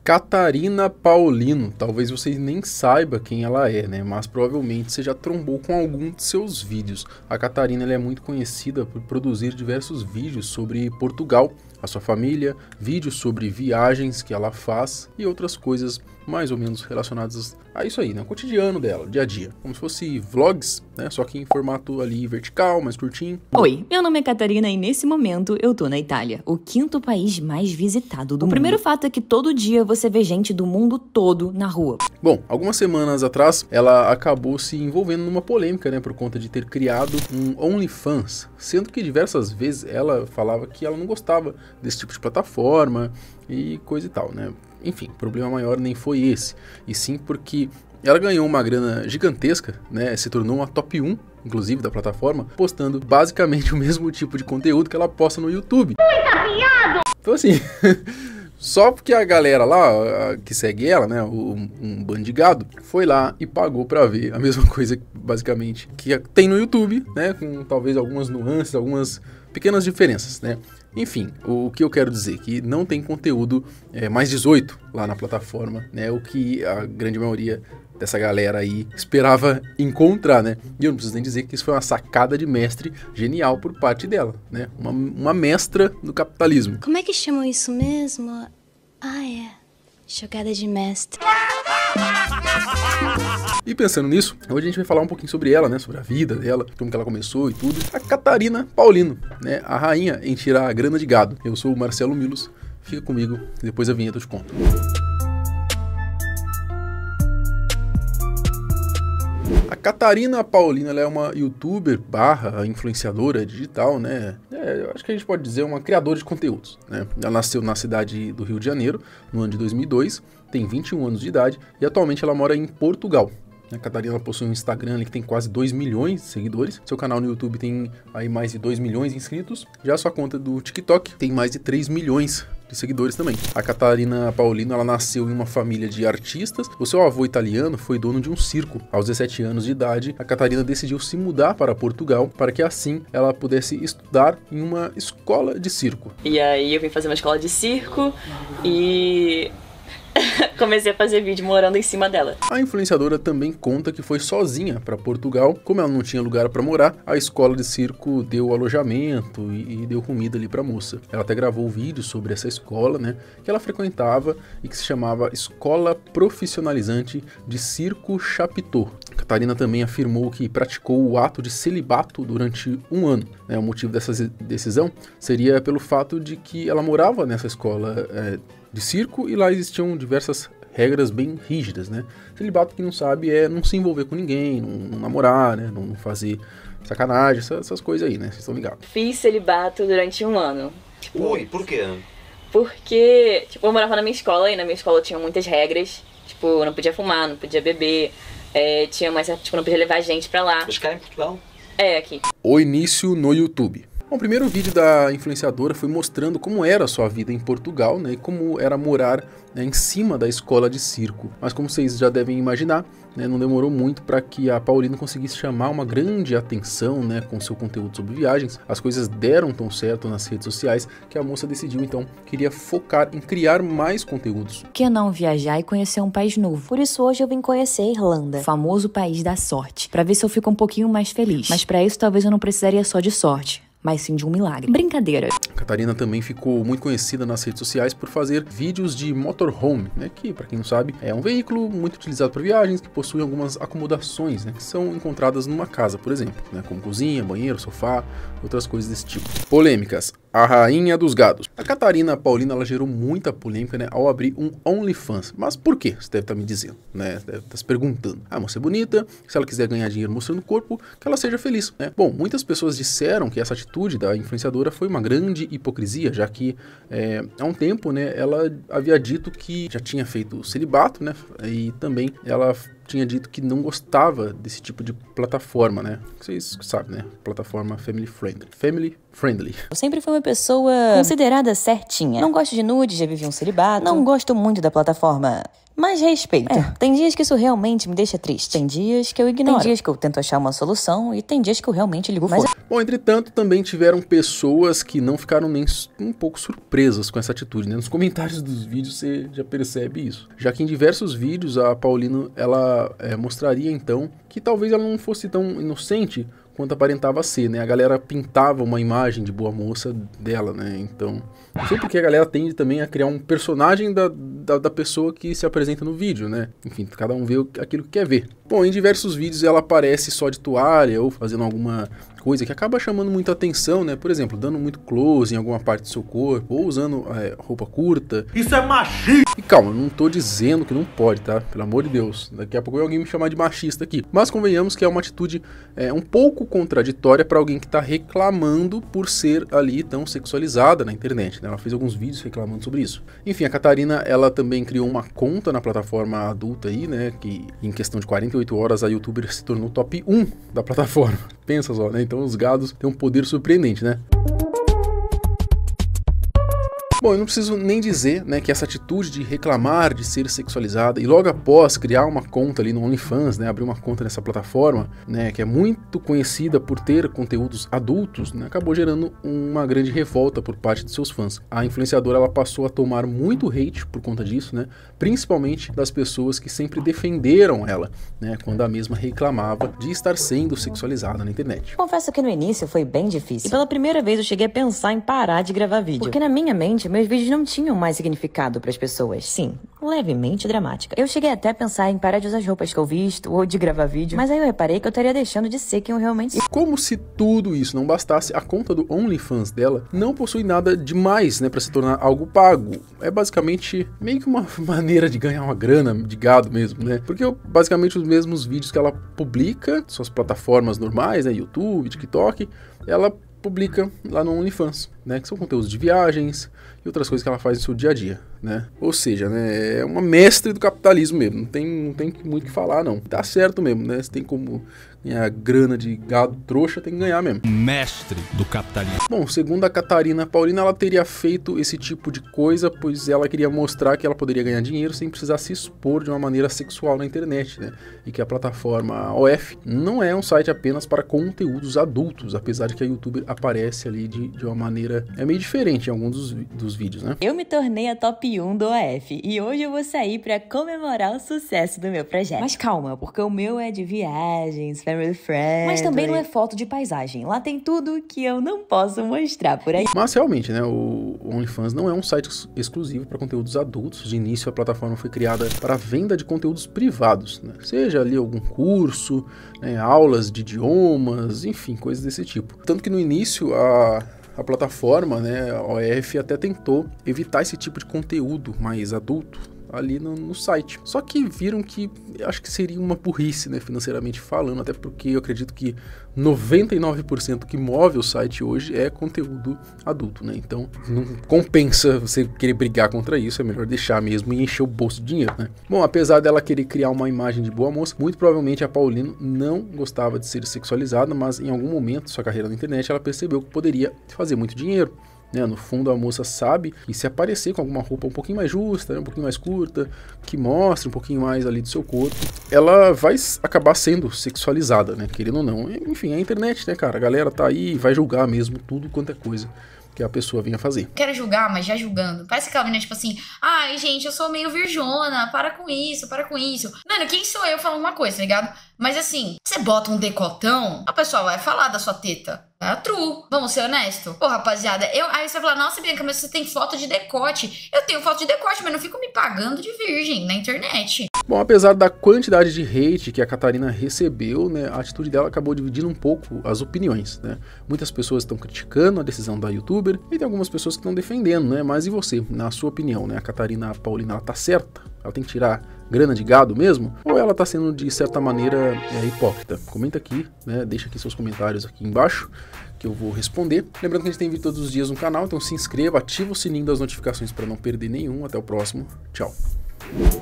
Catarina Paulino, talvez você nem saiba quem ela é, né? Mas provavelmente você já trombou com algum de seus vídeos. A Catarina ela é muito conhecida por produzir diversos vídeos sobre Portugal, a sua família, vídeos sobre viagens que ela faz e outras coisas mais ou menos relacionadas a isso aí, né? O cotidiano dela, dia a dia. Como se fosse vlogs, né? Só que em formato ali vertical, mais curtinho. Oi, meu nome é Catarina e nesse momento eu tô na Itália, o 5º país mais visitado do mundo. O primeiro fato é que todo dia você vê gente do mundo todo na rua. Bom, algumas semanas atrás ela acabou se envolvendo numa polêmica, né? Por conta de ter criado um OnlyFans, sendo que diversas vezes ela falava que ela não gostava desse tipo de plataforma e coisa e tal, né? Enfim, o problema maior nem foi esse, e sim porque ela ganhou uma grana gigantesca, né? Se tornou uma top 1, inclusive, da plataforma, postando basicamente o mesmo tipo de conteúdo que ela posta no YouTube. Então assim, só porque a galera lá, que segue ela, né, um bando de gado, foi lá e pagou pra ver a mesma coisa, basicamente, que tem no YouTube, né, com talvez algumas nuances, algumas pequenas diferenças, né. Enfim, o que eu quero dizer, que não tem conteúdo mais 18 lá na plataforma, né, o que a grande maioria dessa galera aí esperava encontrar, né? E eu não preciso nem dizer que isso foi uma sacada de mestre genial por parte dela, né? Uma mestra do capitalismo. Como é que chamam isso mesmo? Ah, é. Jogada de mestre. E pensando nisso, hoje a gente vai falar um pouquinho sobre ela, né? Sobre a vida dela, como que ela começou e tudo. A Catarina Paulino, né? A rainha em tirar a grana de gado. Eu sou o Marcelo Milos, fica comigo, depois a vinheta eu te conto. A Catarina Paulino ela é uma youtuber barra influenciadora digital, né? Eu acho que a gente pode dizer uma criadora de conteúdos, né? Ela nasceu na cidade do Rio de Janeiro, no ano de 2002, tem 21 anos de idade e atualmente ela mora em Portugal. A Catarina possui um Instagram ali que tem quase 2 milhões de seguidores. Seu canal no YouTube tem aí mais de 2 milhões de inscritos. Já a sua conta do TikTok tem mais de 3 milhões de seguidores também. A Catarina Paulino, ela nasceu em uma família de artistas. O seu avô italiano foi dono de um circo. Aos 17 anos de idade, a Catarina decidiu se mudar para Portugal para que assim ela pudesse estudar em uma escola de circo. E aí eu vim fazer uma escola de circo e comecei a fazer vídeo morando em cima dela. A influenciadora também conta que foi sozinha para Portugal. Como ela não tinha lugar para morar, a escola de circo deu alojamento e deu comida ali para a moça. Ela até gravou vídeo sobre essa escola, né, que ela frequentava e que se chamava Escola Profissionalizante de Circo Chapitão. Catarina também afirmou que praticou o ato de celibato durante um ano. Né, o motivo dessa decisão seria pelo fato de que ela morava nessa escola de circo e lá existiam diversas regras bem rígidas, né? Celibato, quem não sabe, é não se envolver com ninguém, não namorar, né? Não fazer sacanagem, essas coisas aí, né? Vocês estão ligados. Fiz celibato durante um ano. Ui, por quê? Porque, eu morava na minha escola e na minha escola tinha muitas regras. Eu não podia fumar, não podia beber, tinha mais, não podia levar gente pra lá. Mas cá em Portugal? Aqui. O início no YouTube. Bom, o primeiro vídeo da influenciadora foi mostrando como era a sua vida em Portugal, né, e como era morar, né, em cima da escola de circo. Mas como vocês já devem imaginar, né, não demorou muito para que a Paulina conseguisse chamar uma grande atenção, né, com seu conteúdo sobre viagens. As coisas deram tão certo nas redes sociais que a moça decidiu então queria focar em criar mais conteúdos. Por que não viajar e conhecer um país novo? Por isso hoje eu vim conhecer a Irlanda, o famoso país da sorte, para ver se eu fico um pouquinho mais feliz. Mas para isso talvez eu não precisaria só de sorte, mas sim de um milagre. Brincadeira. A Catarina também ficou muito conhecida nas redes sociais por fazer vídeos de motorhome, né, que, para quem não sabe, é um veículo muito utilizado para viagens, que possui algumas acomodações, né, que são encontradas numa casa, por exemplo, né, como cozinha, banheiro, sofá, outras coisas desse tipo. Polêmicas. A rainha dos gados. A Catarina Paulino, ela gerou muita polêmica, né, ao abrir um OnlyFans. Mas por quê? Você deve estar me dizendo, né? Deve estar se perguntando. A moça é bonita, se ela quiser ganhar dinheiro mostrando o corpo, que ela seja feliz, né? Bom, muitas pessoas disseram que essa atitude da influenciadora foi uma grande hipocrisia, já que há um tempo, né, ela havia dito que já tinha feito celibato, né? E também ela tinha dito que não gostava desse tipo de plataforma, né? Vocês sabem, né? Plataforma family friendly. Family friendly. Eu sempre fui uma pessoa considerada certinha. Não gosto de nude, já vivi um celibato. Não gosto muito da plataforma, Mas respeito. Tem dias que isso realmente me deixa triste. Tem dias que eu ignoro. Tem dias que eu tento achar uma solução e tem dias que eu realmente ligo fora. Bom, entretanto, também tiveram pessoas que não ficaram nem um pouco surpresas com essa atitude, né? Nos comentários dos vídeos você já percebe isso. Já que em diversos vídeos a Paulina, ela mostraria então que talvez ela não fosse tão inocente quanto aparentava ser, né? A galera pintava uma imagem de boa moça dela, né? Então, não sei porque a galera tende também a criar um personagem da pessoa que se apresenta no vídeo, né? Enfim, cada um vê aquilo que quer ver. Bom, em diversos vídeos ela aparece só de toalha ou fazendo alguma coisa que acaba chamando muita atenção, né? Por exemplo, dando muito close em alguma parte do seu corpo ou usando roupa curta. Isso é machismo! E calma, não tô dizendo que não pode, tá? Pelo amor de Deus. Daqui a pouco vai alguém me chamar de machista aqui. Mas convenhamos que é uma atitude um pouco contraditória para alguém que tá reclamando por ser ali tão sexualizada na internet, né? Ela fez alguns vídeos reclamando sobre isso. Enfim, a Catarina, ela também criou uma conta na plataforma adulta aí, né? Que em questão de 48 horas a youtuber se tornou top 1 da plataforma. Pensa só, né? Então os gados têm um poder surpreendente, né? Bom, eu não preciso nem dizer, né, que essa atitude de reclamar de ser sexualizada e logo após criar uma conta ali no OnlyFans, né, abrir uma conta nessa plataforma, né, que é muito conhecida por ter conteúdos adultos, né, acabou gerando uma grande revolta por parte de seus fãs. A influenciadora, ela passou a tomar muito hate por conta disso, né, principalmente das pessoas que sempre defenderam ela, né, quando a mesma reclamava de estar sendo sexualizada na internet. Confesso que no início foi bem difícil. E pela primeira vez eu cheguei a pensar em parar de gravar vídeo. Porque na minha mente, meus vídeos não tinham mais significado para as pessoas. Sim, levemente dramática. Eu cheguei até a pensar em parar de usar as roupas que eu visto ou de gravar vídeo, mas aí eu reparei que eu estaria deixando de ser quem eu realmente sou. E como se tudo isso não bastasse, a conta do OnlyFans dela não possui nada demais, né, para se tornar algo pago. É basicamente meio que uma maneira de ganhar uma grana de gado mesmo, né? Porque basicamente os mesmos vídeos que ela publica, suas plataformas normais, né, YouTube, TikTok, ela publica lá no OnlyFans, né, que são conteúdos de viagens e outras coisas que ela faz no seu dia a dia, né? Ou seja, né, é uma mestre do capitalismo mesmo, não tem muito o que falar, não. Tá certo mesmo, né? Você tem como ganhar grana de gado trouxa, tem que ganhar mesmo. Mestre do capitalismo. Bom, segundo a Catarina Paulina, ela teria feito esse tipo de coisa, pois ela queria mostrar que ela poderia ganhar dinheiro sem precisar se expor de uma maneira sexual na internet, né? E que a plataforma OF não é um site apenas para conteúdos adultos, apesar de que a YouTuber aparece ali de uma maneira meio diferente em alguns dos vídeos, né? Eu me tornei a top 1 do OF e hoje eu vou sair para comemorar o sucesso do meu projeto. Mas calma, porque o meu é de viagens, family friend. Mas também não é foto de paisagem. Lá tem tudo que eu não posso mostrar por aí. Mas realmente, né, o OnlyFans não é um site exclusivo para conteúdos adultos. De início, a plataforma foi criada para venda de conteúdos privados, né? Seja ali algum curso, né, aulas de idiomas, enfim, coisas desse tipo. Tanto que no início a plataforma, né, a OF, até tentou evitar esse tipo de conteúdo mais adulto ali no site. Só que viram que acho que seria uma burrice, né, financeiramente falando, até porque eu acredito que 99% que move o site hoje é conteúdo adulto, né? Então não compensa você querer brigar contra isso, é melhor deixar mesmo e encher o bolso de dinheiro, né? Bom, apesar dela querer criar uma imagem de boa moça, muito provavelmente a Paulina não gostava de ser sexualizada, mas em algum momento de sua carreira na internet ela percebeu que poderia fazer muito dinheiro. Né, no fundo a moça sabe que se aparecer com alguma roupa um pouquinho mais justa, né, um pouquinho mais curta, que mostre um pouquinho mais ali do seu corpo, ela vai acabar sendo sexualizada, né, querendo ou não. Enfim, é a internet, né, cara, a galera tá aí e vai julgar mesmo tudo quanto é coisa que a pessoa vinha fazer. Quero julgar, mas já julgando. Parece aquela menina, tipo assim, ai, gente, eu sou meio virgona, para com isso, para com isso. Mano, quem sou eu falando uma coisa, tá ligado? Mas assim, você bota um decotão, a pessoa vai falar da sua teta. É true. Vamos ser honesto. Pô, rapaziada, aí você vai falar, nossa, Bianca, mas você tem foto de decote. Eu tenho foto de decote, mas não fico me pagando de virgem na internet. Bom, apesar da quantidade de hate que a Catarina recebeu, né, a atitude dela acabou dividindo um pouco as opiniões, né? Muitas pessoas estão criticando a decisão da youtuber e tem algumas pessoas que estão defendendo, né? Mas e você, na sua opinião, né? A Catarina Paulina, ela tá certa? Ela tem que tirar grana de gado mesmo? Ou ela tá sendo, de certa maneira, hipócrita? Comenta aqui, né? Deixa aqui seus comentários aqui embaixo, que eu vou responder. Lembrando que a gente tem vídeo todos os dias no canal, então se inscreva, ativa o sininho das notificações para não perder nenhum. Até o próximo. Tchau.